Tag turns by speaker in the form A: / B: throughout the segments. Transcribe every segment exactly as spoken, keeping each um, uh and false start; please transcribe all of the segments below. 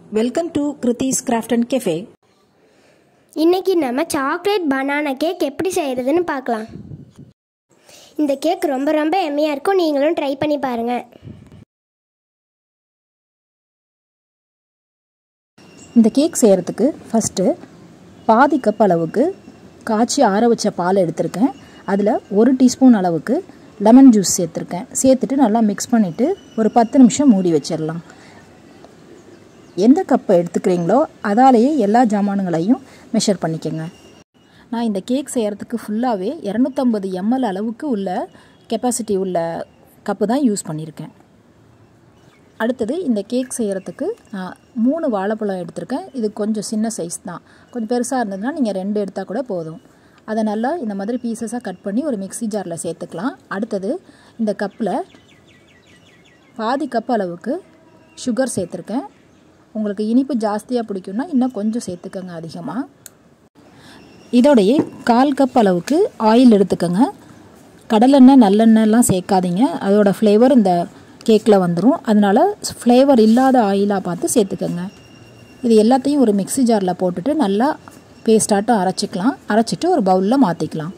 A: Welcome to Kruthi's craft and cafe.
B: இன்றைக்கி நம்ம chocolate banana cake எப்படி செய்கிறதுன்னு பார்க்கலாம். இந்த கேக் ரொம்ப ரொம்ப எம்மியாக இருக்கும். நீங்களும் ட்ரை பண்ணி பாருங்கள்.
A: இந்த கேக் செய்கிறதுக்கு ஃபஸ்ட்டு பாதி கப் அளவுக்கு காய்ச்சி ஆற வச்ச பால் எடுத்திருக்கேன். அதில் ஒரு டீஸ்பூன் அளவுக்கு லெமன் ஜூஸ் சேர்த்துருக்கேன். சேர்த்துட்டு நல்லா மிக்ஸ் பண்ணிவிட்டு ஒரு பத்து நிமிஷம் மூடி வச்சிடலாம். எந்த கப்பை எடுத்துக்கிறீங்களோ அதாலேயே எல்லா ஜாமான்களையும் மெஷர் பண்ணிக்கோங்க. நான் இந்த கேக் செய்கிறதுக்கு ஃபுல்லாகவே இரநூத்தம்பது எம்எல் அளவுக்கு உள்ள கெப்பாசிட்டி உள்ள கப்பு தான் யூஸ் பண்ணியிருக்கேன். அடுத்தது இந்த கேக் செய்கிறதுக்கு நான் மூணு வாழைப்பழம் எடுத்திருக்கேன். இது கொஞ்சம் சின்ன சைஸ் தான். கொஞ்சம் பெருசாக இருந்ததுன்னா நீங்கள் ரெண்டு எடுத்தால் கூட போதும். அதை நல்லா இந்த மாதிரி பீசஸாக கட் பண்ணி ஒரு மிக்ஸி ஜாரில் சேர்த்துக்கலாம். அடுத்தது இந்த கப்பில் பாதி கப் அளவுக்கு சுகர் சேர்த்துருக்கேன். உங்களுக்கு இனிப்பு ஜாஸ்தியாக பிடிக்கும்னா இன்னும் கொஞ்சம் சேர்த்துக்கோங்க அதிகமாக. இதோடையே கால் கப் அளவுக்கு ஆயில் எடுத்துக்கோங்க. கடலெண்ணெய் நல்லெண்ணெய்லாம் சேர்க்காதீங்க, அதோடய ஃப்ளேவர் இந்த கேக்கில் வந்துடும். அதனால் ஃப்ளேவர் இல்லாத ஆயிலாக பார்த்து சேர்த்துக்கோங்க. இது எல்லாத்தையும் ஒரு மிக்ஸி ஜாரில் போட்டுட்டு நல்லா பேஸ்டாட்டம் அரைச்சிக்கலாம். அரைச்சிட்டு ஒரு பவுலில் மாற்றிக்கலாம்.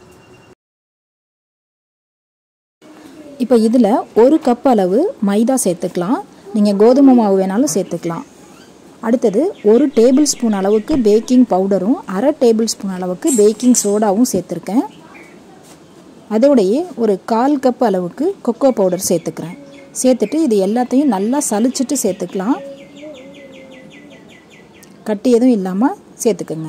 A: இப்போ இதில் ஒரு கப் அளவு மைதா சேர்த்துக்கலாம். நீங்கள் கோதுமை மாவு வேணாலும் சேர்த்துக்கலாம். அடுத்தது ஒரு டேபிள் ஸ்பூன் அளவுக்கு பேக்கிங் பவுடரும் அரை டேபிள் ஸ்பூன் அளவுக்கு பேக்கிங் சோடாவும் சேர்த்துருக்கேன். அதோடையே ஒரு கால் கப் அளவுக்கு கொக்கோ பவுடர் சேர்த்துக்கிறேன். சேர்த்துட்டு இது எல்லாத்தையும் நல்லா சலிச்சிட்டு சேர்த்துக்கலாம். கட்டி எதுவும் இல்லாமல் சேர்த்துக்குங்க.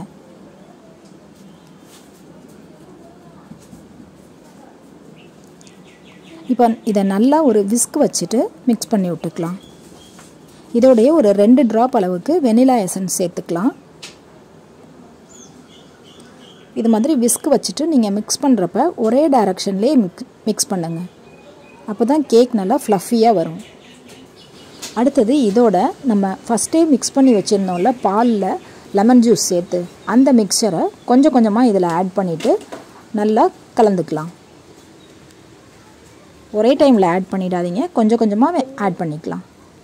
A: இப்போ இதை நல்லா ஒரு விஸ்க் வச்சுட்டு மிக்ஸ் பண்ணி விட்டுக்கலாம். இதோடைய ஒரு ரெண்டு ட்ராப் அளவுக்கு வெனிலா எசன்ஸ் சேர்த்துக்கலாம். இது மாதிரி விஸ்க் வச்சுட்டு நீங்கள் மிக்ஸ் பண்ணுறப்ப ஒரே டைரக்ஷன்லேயே மிக்ஸ் மிக்ஸ் பண்ணுங்கள். அப்போ தான் கேக் நல்லா ஃப்ளஃபியாக வரும். அடுத்தது இதோட நம்ம ஃபஸ்ட்டே மிக்ஸ் பண்ணி வச்சுருந்தோம்ல பாலில் லெமன் ஜூஸ் சேர்த்து அந்த மிக்சரை கொஞ்சம் கொஞ்சமாக இதில் ஆட் பண்ணிவிட்டு நல்லா கலந்துக்கலாம். ஒரே டைமில் ஆட் பண்ணிடாதீங்க, கொஞ்சம் கொஞ்சமாக ஆட் பண்ணிக்கலாம்.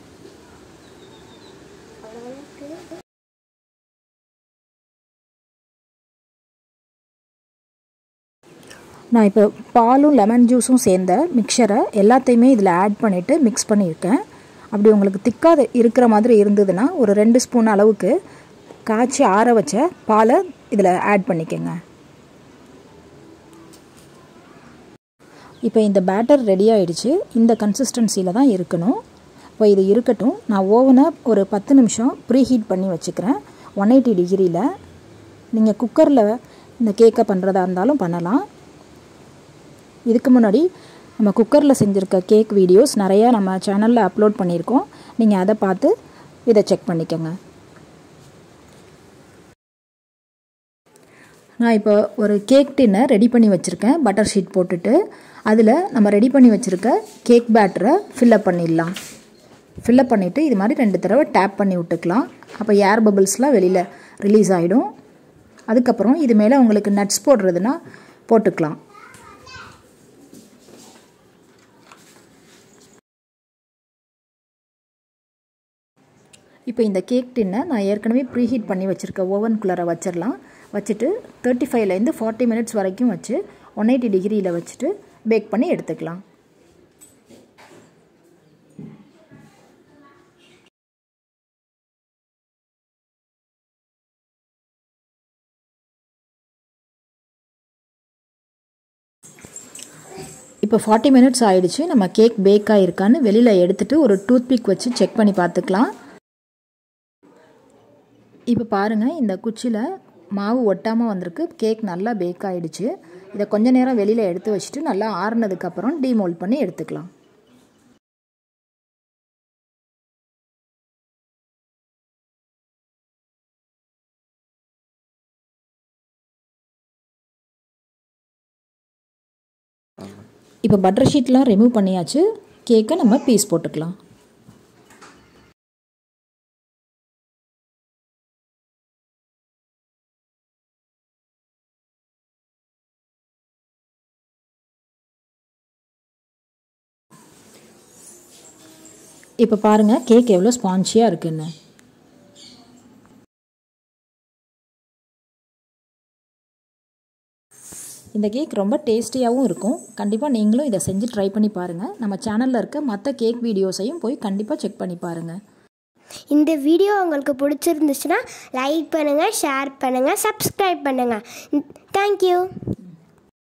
A: நான் இப்போ பாலும் லெமன் ஜூஸும் சேர்ந்த மிக்சரை எல்லாத்தையுமே இதில் ஆட் பண்ணிவிட்டு மிக்ஸ் பண்ணியிருக்கேன். அப்படி உங்களுக்கு திக்காக இருக்கிற மாதிரி இருந்ததுன்னா ஒரு ரெண்டு ஸ்பூன் அளவுக்கு காய்ச்சி ஆற வச்ச பாலை இதில் ஆட் பண்ணிக்கோங்க. இப்போ இந்த பேட்டர் ரெடி ஆகிடுச்சு. இந்த கன்சிஸ்டன்சியில் தான் இருக்கணும். இப்போ இது இருக்கட்டும். நான் ஓவனை ஒரு பத்து நிமிஷம் ப்ரீ ஹீட் பண்ணி வச்சுக்கிறேன் ஒன் எயிட்டி டிகிரியில். நீங்கள் குக்கரில் இந்த கேக்கை பண்ணுறதா இருந்தாலும் பண்ணலாம். இதுக்கு முன்னாடி நம்ம குக்கரில் செஞ்சுருக்க கேக் வீடியோஸ் நிறையா நம்ம சேனலில் அப்லோட் பண்ணியிருக்கோம். நீங்கள் அதை பார்த்து இதை செக் பண்ணிக்கோங்க. நான் இப்போ ஒரு கேக் டின்னை ரெடி பண்ணி வச்சுருக்கேன். பட்டர் ஷீட் போட்டுட்டு அதில் நம்ம ரெடி பண்ணி வச்சுருக்க கேக் பேட்டரை ஃபில்லப் பண்ணிடலாம். ஃபில்லப் பண்ணிவிட்டு இது மாதிரி ரெண்டு தடவை டேப் பண்ணி விட்டுக்கலாம். அப்போ ஏர் பபிள்ஸ்லாம் வெளியில் ரிலீஸ் ஆகிடும். அதுக்கப்புறம் இது மேலே உங்களுக்கு நட்ஸ் போடுறதுன்னா போட்டுக்கலாம். இப்போ இந்த கேக் டின்னை நான் ஏற்கனவே ப்ரீஹீட் பண்ணி வச்சுருக்க ஓவனுக்குள்ளார வச்சிடலாம். வச்சுட்டு தேர்ட்டி ஃபைவ்லேருந்து ஃபார்ட்டி மினிட்ஸ் வரைக்கும் வச்சு ஒன் எயிட்டி டிகிரியில் வச்சுட்டு பேக் பண்ணி எடுத்துக்கலாம். இப்போ ஃபார்ட்டி மினிட்ஸ் ஆகிடுச்சு. நம்ம கேக் பேக் ஆகிருக்கான்னு வெளியில் எடுத்துகிட்டு ஒரு டூத்பிக் வச்சு செக் பண்ணி பார்த்துக்கலாம். இப்போ பாருங்கள், இந்த குச்சியில் மாவு ஒட்டாமல் வந்திருக்கு. கேக் நல்லா பேக் ஆகிடுச்சு. இதை கொஞ்ச நேரம் வெளியில் எடுத்து வச்சுட்டு நல்லா ஆறுனதுக்கப்புறம் டீமோல்ட் பண்ணி எடுத்துக்கலாம். இப்போ பட்டர் ஷீட்லாம் ரிமூவ் பண்ணியாச்சு. கேக்கை நம்ம பீஸ் போட்டுக்கலாம். இப்போ பாருங்கள் கேக் எவ்வளோ ஸ்பான்ச்சியாக இருக்குன்னு. இந்த கேக் ரொம்ப டேஸ்டியாகவும் இருக்கும். கண்டிப்பாக நீங்களும் இதை செஞ்சு ட்ரை பண்ணி பாருங்கள். நம்ம சேனலில் இருக்க மற்ற கேக் வீடியோஸையும் போய் கண்டிப்பாக செக் பண்ணி பாருங்கள்.
B: இந்த வீடியோ உங்களுக்கு பிடிச்சிருந்துச்சுன்னா லைக் பண்ணுங்கள், ஷேர் பண்ணுங்கள், சப்ஸ்கிரைப் பண்ணுங்கள். தேங்க்யூ.